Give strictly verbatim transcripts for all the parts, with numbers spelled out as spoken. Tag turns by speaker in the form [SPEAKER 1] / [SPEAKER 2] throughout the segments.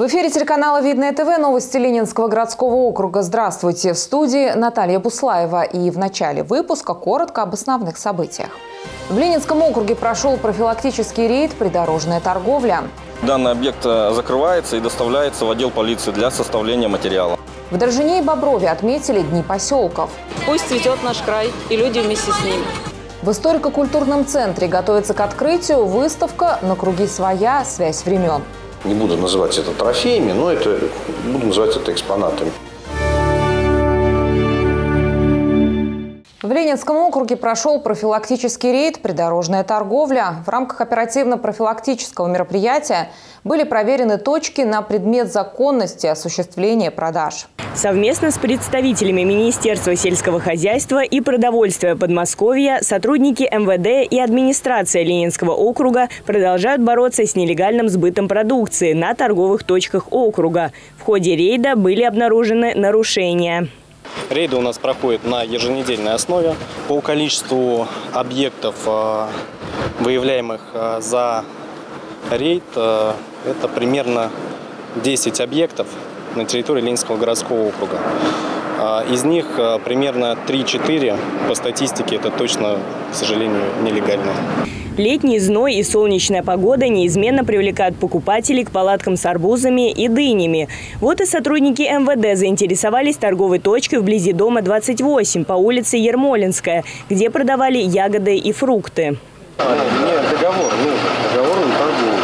[SPEAKER 1] В эфире телеканала «Видное ТВ» новости Ленинского городского округа. Здравствуйте! В студии Наталья Буслаева. И в начале выпуска коротко об основных событиях. В Ленинском округе прошел профилактический рейд «Придорожная торговля».
[SPEAKER 2] Данный объект закрывается и доставляется в отдел полиции для составления материала.
[SPEAKER 1] В Дрожжине и Боброве отметили Дни поселков.
[SPEAKER 3] Пусть цветет наш край и люди вместе с ним.
[SPEAKER 1] В историко-культурном центре готовится к открытию выставка «На круги своя. Связь времен».
[SPEAKER 4] Не буду называть это трофеями, но это, буду называть это экспонатами.
[SPEAKER 1] В Ленинском округе прошел профилактический рейд «Придорожная торговля». В рамках оперативно-профилактического мероприятия были проверены точки на предмет законности осуществления продаж.
[SPEAKER 5] Совместно с представителями Министерства сельского хозяйства и продовольствия Подмосковья сотрудники эм вэ дэ и администрация Ленинского округа продолжают бороться с нелегальным сбытом продукции на торговых точках округа. В ходе рейда были обнаружены нарушения.
[SPEAKER 6] Рейды у нас проходят на еженедельной основе. По количеству объектов, выявляемых за рейд, это примерно десять объектов на территории Ленинского городского округа. Из них примерно три-четыре, по статистике, это точно, к сожалению, нелегальные.
[SPEAKER 5] Летний зной и солнечная погода неизменно привлекают покупателей к палаткам с арбузами и дынями. Вот и сотрудники эм вэ дэ заинтересовались торговой точкой вблизи дома двадцать восемь по улице Ермолинская, где продавали ягоды и фрукты.
[SPEAKER 4] Нет, договор нужен. Договор на торговлю.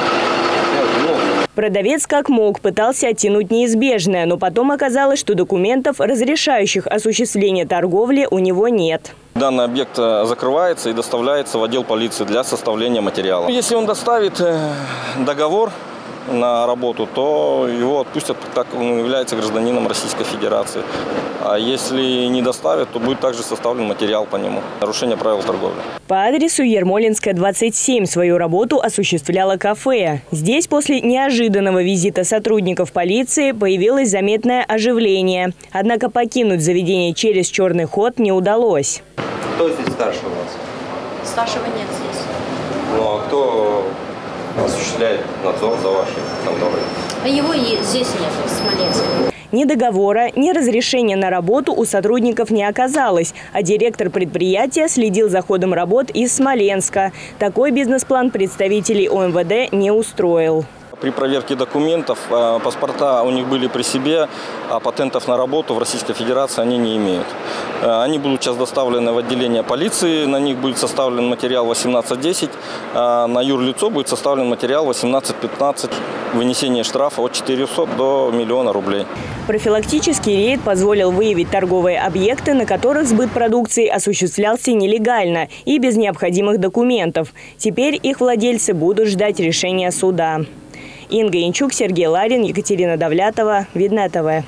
[SPEAKER 5] Продавец как мог пытался оттянуть неизбежное, но потом оказалось, что документов, разрешающих осуществление торговли, у него нет.
[SPEAKER 2] Данный объект закрывается и доставляется в отдел полиции для составления материала. Если он доставит договор на работу, то его отпустят, так как он является гражданином Российской Федерации. А если не доставят, то будет также составлен материал по нему. Нарушение правил торговли.
[SPEAKER 5] По адресу Ермолинская, двадцать семь свою работу осуществляло кафе. Здесь после неожиданного визита сотрудников полиции появилось заметное оживление. Однако покинуть заведение через черный ход не удалось.
[SPEAKER 7] Кто здесь старше у вас?
[SPEAKER 8] Старшего нет здесь.
[SPEAKER 7] Ну а кто осуществляет надзор за вашей конторой?
[SPEAKER 8] А его и здесь нет, в Смоленске.
[SPEAKER 5] Ни договора, ни разрешения на работу у сотрудников не оказалось, а директор предприятия следил за ходом работ из Смоленска. Такой бизнес-план представителей о эм вэ дэ не устроил.
[SPEAKER 2] При проверке документов паспорта у них были при себе, а патентов на работу в Российской Федерации они не имеют. Они будут сейчас доставлены в отделение полиции, на них будет составлен материал восемнадцать десять, а на юрлицо будет составлен материал восемнадцать пятнадцать, вынесение штрафа от четырёхсот до миллиона рублей.
[SPEAKER 5] Профилактический рейд позволил выявить торговые объекты, на которых сбыт продукции осуществлялся нелегально и без необходимых документов. Теперь их владельцы будут ждать решения суда. Инга Янчук, Сергей Ларин, Екатерина Давлятова, Видное ТВ.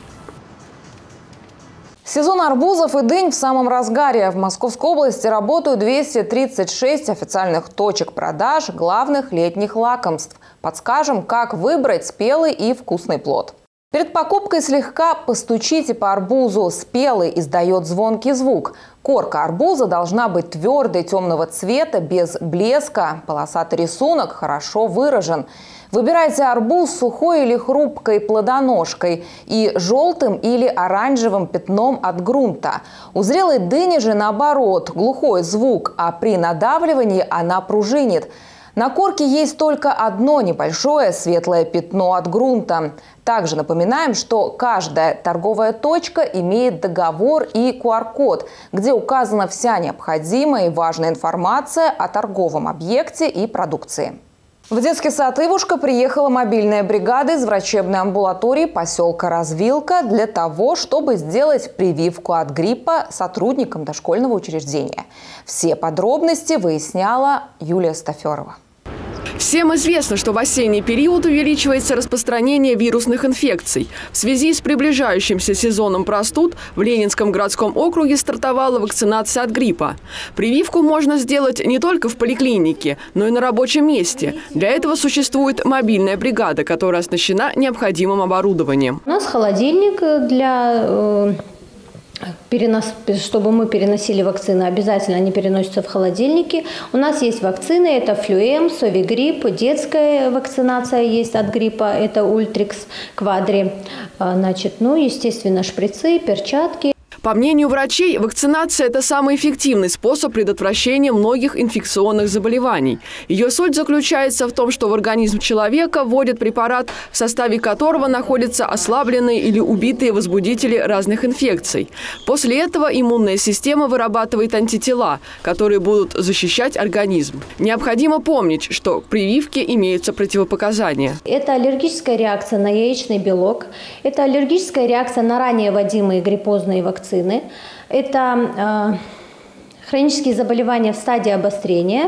[SPEAKER 1] Сезон арбузов и дынь в самом разгаре. В Московской области работают двести тридцать шесть официальных точек продаж главных летних лакомств. Подскажем, как выбрать спелый и вкусный плод. Перед покупкой слегка постучите по арбузу. Спелый издает звонкий звук. Корка арбуза должна быть твердой, темного цвета, без блеска. Полосатый рисунок хорошо выражен. Выбирайте арбуз сухой или хрупкой плодоножкой и желтым или оранжевым пятном от грунта. У зрелой дыни же наоборот, глухой звук, а при надавливании она пружинит. На корке есть только одно небольшое светлое пятно от грунта. Также напоминаем, что каждая торговая точка имеет договор и ку ар код, где указана вся необходимая и важная информация о торговом объекте и продукции. В детский сад «Ивушка» приехала мобильная бригада из врачебной амбулатории поселка Развилка для того, чтобы сделать прививку от гриппа сотрудникам дошкольного учреждения. Все подробности выясняла Юлия Стаферова.
[SPEAKER 9] Всем известно, что в осенний период увеличивается распространение вирусных инфекций. В связи с приближающимся сезоном простуд в Ленинском городском округе стартовала вакцинация от гриппа. Прививку можно сделать не только в поликлинике, но и на рабочем месте. Для этого существует мобильная бригада, которая оснащена необходимым оборудованием.
[SPEAKER 10] У нас холодильник для
[SPEAKER 8] перенос, чтобы мы переносили вакцины, обязательно они переносятся в холодильнике. У нас есть вакцины, это флюэм, совигрипп, детская вакцинация есть от гриппа, это ультрикс, квадри. Значит, ну, естественно, шприцы, перчатки.
[SPEAKER 9] По мнению врачей, вакцинация – это самый эффективный способ предотвращения многих инфекционных заболеваний. Ее суть заключается в том, что в организм человека вводят препарат, в составе которого находятся ослабленные или убитые возбудители разных инфекций. После этого иммунная система вырабатывает антитела, которые будут защищать организм. Необходимо помнить, что к прививке имеются противопоказания.
[SPEAKER 8] Это аллергическая реакция на яичный белок, это аллергическая реакция на ранее вводимые гриппозные вакцины. Это э, хронические заболевания в стадии обострения,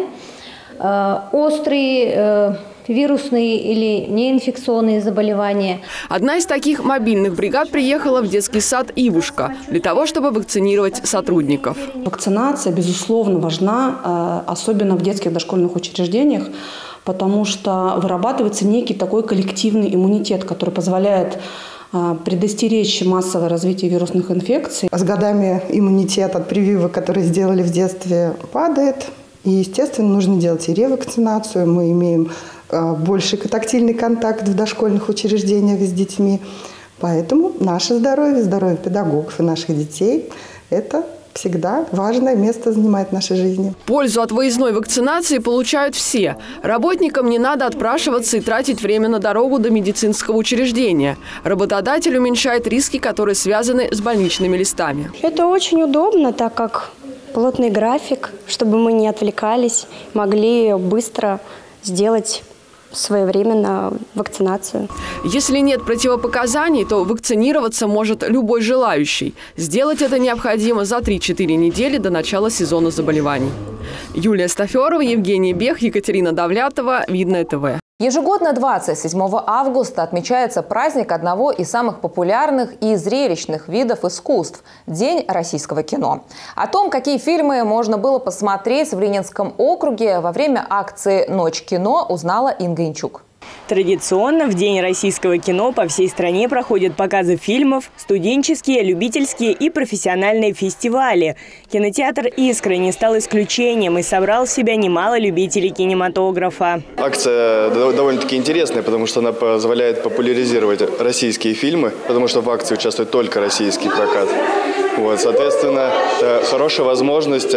[SPEAKER 8] э, острые э, вирусные или неинфекционные заболевания.
[SPEAKER 9] Одна из таких мобильных бригад приехала в детский сад «Ивушка» для того, чтобы вакцинировать сотрудников.
[SPEAKER 10] Вакцинация, безусловно, важна, особенно в детских дошкольных учреждениях, потому что вырабатывается некий такой коллективный иммунитет, который позволяет предостеречь массовое развитие вирусных инфекций.
[SPEAKER 11] С годами иммунитет от прививок, которые сделали в детстве, падает. И, естественно, нужно делать и ревакцинацию. Мы имеем больший тактильный контакт в дошкольных учреждениях с детьми. Поэтому наше здоровье, здоровье педагогов и наших детей – это всегда важное место занимает в нашей жизни.
[SPEAKER 9] Пользу от выездной вакцинации получают все. Работникам не надо отпрашиваться и тратить время на дорогу до медицинского учреждения. Работодатель уменьшает риски, которые связаны с больничными листами.
[SPEAKER 12] Это очень удобно, так как плотный график, чтобы мы не отвлекались, могли быстро сделать своевременно вакцинацию.
[SPEAKER 9] Если нет противопоказаний, то вакцинироваться может любой желающий. Сделать это необходимо за три-четыре недели до начала сезона заболеваний. Юлия Стаферова, Евгений Бех, Екатерина Давлятова, Видное ТВ.
[SPEAKER 1] Ежегодно двадцать седьмого августа отмечается праздник одного из самых популярных и зрелищных видов искусств – День российского кино. О том, какие фильмы можно было посмотреть в Ленинском округе во время акции «Ночь кино», узнала Инга Янчук.
[SPEAKER 5] Традиционно в День российского кино по всей стране проходят показы фильмов, студенческие, любительские и профессиональные фестивали. Кинотеатр «Искра» не стал исключением и собрал в себя немало любителей кинематографа.
[SPEAKER 13] Акция довольно-таки интересная, потому что она позволяет популяризировать российские фильмы, потому что в акции участвует только российский прокат. Вот, соответственно, это хорошая возможность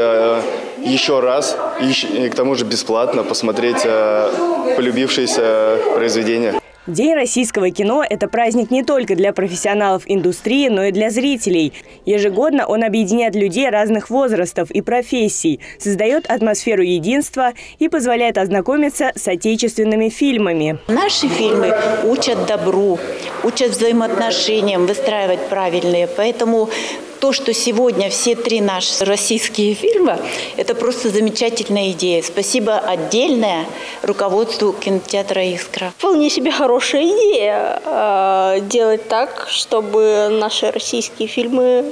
[SPEAKER 13] еще раз, и к тому же бесплатно посмотреть полюбившиеся произведения.
[SPEAKER 5] День российского кино – это праздник не только для профессионалов индустрии, но и для зрителей. Ежегодно он объединяет людей разных возрастов и профессий, создает атмосферу единства и позволяет ознакомиться с отечественными фильмами.
[SPEAKER 14] Наши фильмы учат добру, учат взаимоотношениям, выстраивать правильные. Поэтому то, что сегодня все три наши российские фильма, это просто замечательная идея. Спасибо отдельное руководству кинотеатра «Искра».
[SPEAKER 15] Вполне себе хорошая идея э, делать так, чтобы наши российские фильмы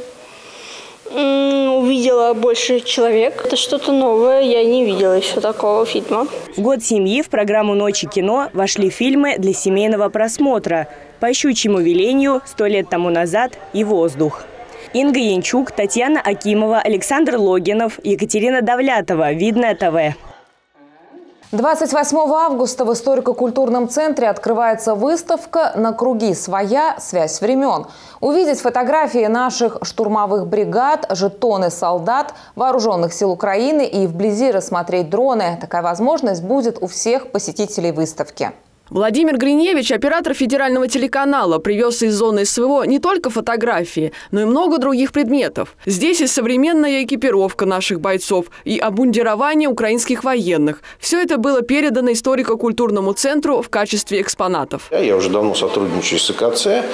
[SPEAKER 15] э, увидела больше человек. Это что-то новое, я не видела еще такого фильма.
[SPEAKER 5] В год семьи в программу «Ночи кино» вошли фильмы для семейного просмотра «По щучьему велению», «Сто лет тому назад» и «Воздух». Инга Янчук, Татьяна Акимова, Александр Логинов, Екатерина Давлятова. Видное ТВ.
[SPEAKER 1] двадцать восьмого августа в историко-культурном центре открывается выставка «На круги своя. Связь времен». Увидеть фотографии наших штурмовых бригад, жетоны солдат, вооруженных сил Украины и вблизи рассмотреть дроны. Такая возможность будет у всех посетителей выставки.
[SPEAKER 9] Владимир Гриневич, оператор федерального телеканала, привез из зоны СВО не только фотографии, но и много других предметов. Здесь и современная экипировка наших бойцов, и обмундирование украинских военных. Все это было передано историко-культурному центру в качестве экспонатов.
[SPEAKER 4] Я уже давно сотрудничаю с ИКЦ,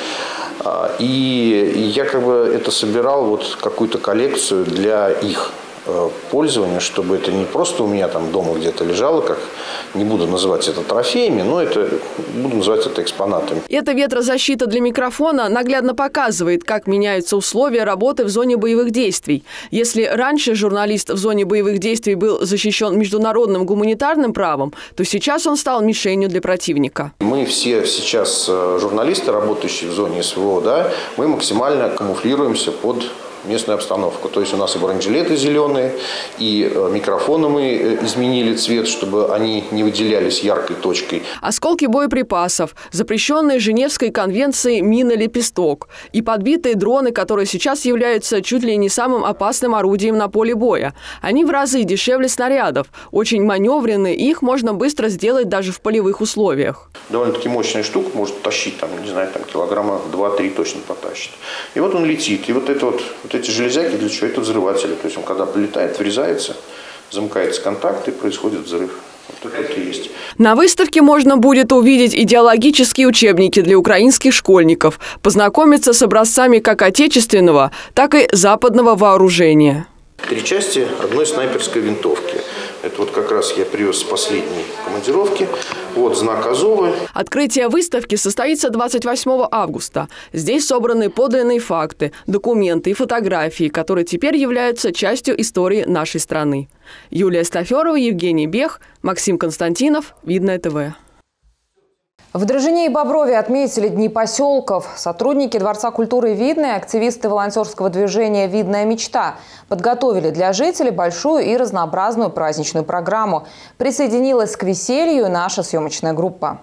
[SPEAKER 4] и я как бы это собирал вот какую-то коллекцию для их пользования, чтобы это не просто у меня там дома где-то лежало, как не буду называть это трофеями, но это буду называть это экспонатами.
[SPEAKER 9] Эта ветрозащита для микрофона наглядно показывает, как меняются условия работы в зоне боевых действий. Если раньше журналист в зоне боевых действий был защищен международным гуманитарным правом, то сейчас он стал мишенью для противника.
[SPEAKER 4] Мы все сейчас журналисты, работающие в зоне СВО, да, мы максимально камуфлируемся под местную обстановку. То есть у нас и бронежилеты зеленые, и микрофоны мы изменили цвет, чтобы они не выделялись яркой точкой.
[SPEAKER 9] Осколки боеприпасов, запрещенные Женевской конвенцией мина-лепесток и подбитые дроны, которые сейчас являются чуть ли не самым опасным орудием на поле боя. Они в разы дешевле снарядов, очень маневренные, и их можно быстро сделать даже в полевых условиях.
[SPEAKER 4] Довольно-таки мощная штука, может тащить, там, не знаю, там, килограмма два-три точно потащит. И вот он летит, и вот, это вот, вот эти железяки, для чего? Это взрыватели. То есть он когда прилетает, врезается, замыкается контакт и происходит взрыв. Вот это вот и есть.
[SPEAKER 9] На выставке можно будет увидеть идеологические учебники для украинских школьников, познакомиться с образцами как отечественного, так и западного вооружения.
[SPEAKER 4] Три части одной снайперской винтовки. Это вот как раз я привез с последней командировки. Вот знак Азова.
[SPEAKER 9] Открытие выставки состоится двадцать восьмого августа. Здесь собраны подлинные факты, документы и фотографии, которые теперь являются частью истории нашей страны. Юлия Стаферова, Евгений Бех, Максим Константинов, Видное ТВ.
[SPEAKER 1] В Дрожжине и Боброве отметили Дни поселков. Сотрудники Дворца культуры «Видное», активисты волонтерского движения «Видная мечта» подготовили для жителей большую и разнообразную праздничную программу. Присоединилась к веселью наша съемочная группа.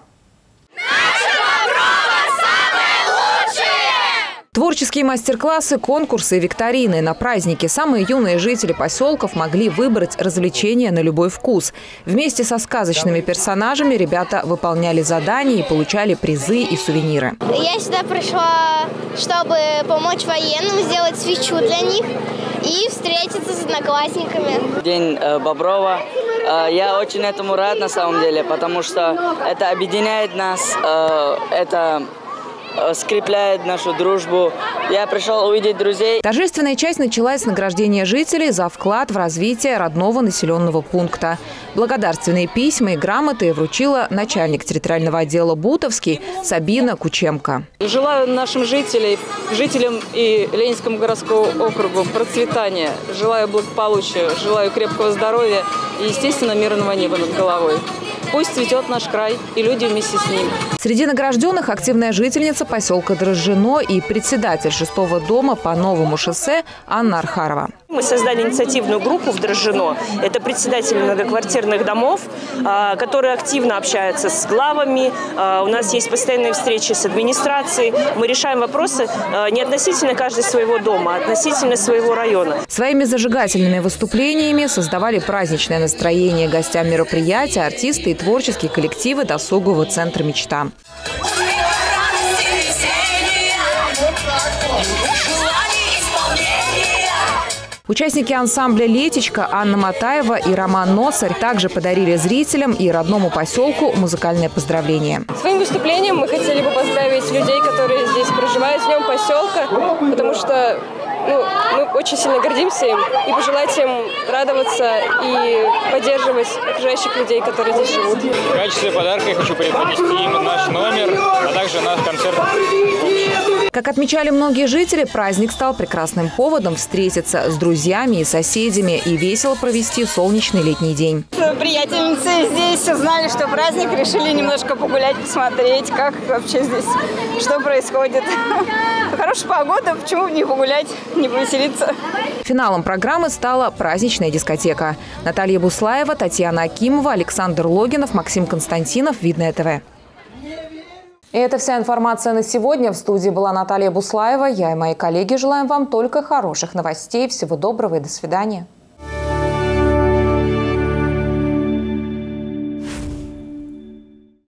[SPEAKER 1] Творческие мастер-классы, конкурсы и викторины. На празднике самые юные жители поселков могли выбрать развлечения на любой вкус. Вместе со сказочными персонажами ребята выполняли задания и получали призы и сувениры.
[SPEAKER 16] Я сюда пришла, чтобы помочь военным, сделать свечу для них и встретиться с одноклассниками.
[SPEAKER 17] День э, Боброва. Э, я очень этому рад на самом деле, потому что это объединяет нас, э, это скрепляет нашу дружбу. Я пришел увидеть друзей.
[SPEAKER 1] Торжественная часть началась с награждения жителей за вклад в развитие родного населенного пункта. Благодарственные письма и грамоты вручила начальник территориального отдела Бутовский Сабина Кучемко.
[SPEAKER 3] Желаю нашим жителям, жителям и Ленинскому городскому округу процветания. Желаю благополучия, желаю крепкого здоровья и, естественно, мирного неба над головой. Пусть цветет наш край и люди вместе с ним.
[SPEAKER 1] Среди награжденных активная жительница поселка Дрожжино и председатель шестого дома по Новому шоссе Анна Архарова.
[SPEAKER 18] Мы создали инициативную группу в Дрожжино. Это председатели многоквартирных домов, которые активно общаются с главами. У нас есть постоянные встречи с администрацией. Мы решаем вопросы не относительно каждого своего дома, а относительно своего района.
[SPEAKER 1] Своими зажигательными выступлениями создавали праздничное настроение гостям мероприятия, артисты и творческие коллективы досугового центра «Мечта». Участники ансамбля «Летечка» Анна Матаева и Роман Носарь также подарили зрителям и родному поселку музыкальное поздравление.
[SPEAKER 19] Своим выступлением мы хотели бы поздравить людей, которые здесь проживают, с днем поселка, потому что ну, мы очень сильно гордимся им, и пожелать им радоваться и поддерживать окружающих людей, которые здесь живут.
[SPEAKER 20] В качестве подарка я хочу преподнести им наш номер, а также наш концерт.
[SPEAKER 1] Как отмечали многие жители, праздник стал прекрасным поводом встретиться с друзьями и соседями и весело провести солнечный летний день.
[SPEAKER 21] Приятельницы здесь узнали, что праздник, решили немножко погулять, посмотреть, как вообще здесь, что происходит. Хорошая погода, почему не погулять, не повеселиться.
[SPEAKER 1] Финалом программы стала праздничная дискотека. Наталья Буслаева, Татьяна Акимова, Александр Логинов, Максим Константинов, Видное ТВ. И это вся информация на сегодня. В студии была Наталья Буслаева. Я и мои коллеги желаем вам только хороших новостей. Всего доброго и до свидания.